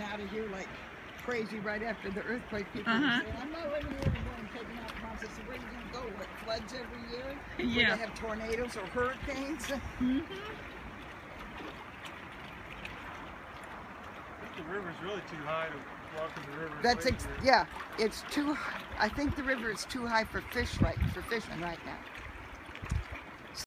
out of here like crazy right after the earthquake. People were saying, I'm not living here anymore and taking out houses. So where are you going to go? What, floods every year? Yeah. Where they have tornadoes or hurricanes? Mm-hmm. I think the river's really too high to walk in the river. That's yeah. It's too. I think the river is too high for fishing right now.